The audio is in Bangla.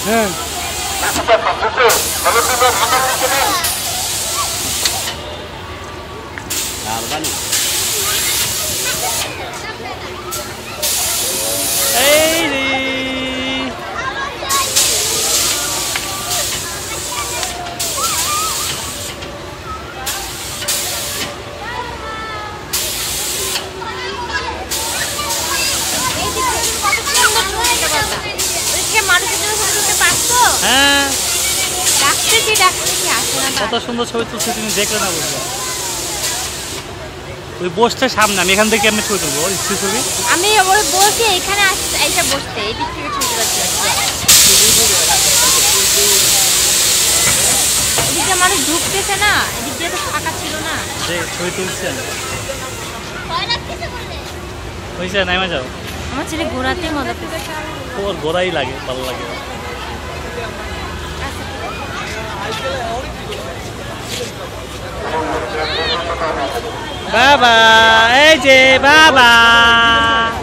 হ্যাঁ এই রে হ্যাঁ কত সুন্দর ছবি তুলছে তুমি দেখলে না বুঝলো ওই বসতে সামনে আমি এখান থেকে আমি ছবি তুলবো ছবি আমি ওই বলছি এখানে এইটা বসতে এই দিক থেকে ছবি তুলতে এদিকে মানুষ ঢুকতেছে না এদিক দিয়ে তো ফাঁকা ছিল না যে ছবি তুলছেন হয়েছে নাইমা যাও আমার ছেলে ঘোরাতে মজা পেয়েছে ওর ঘোরাই লাগে ভালো লাগে বাবা এই যে বাবা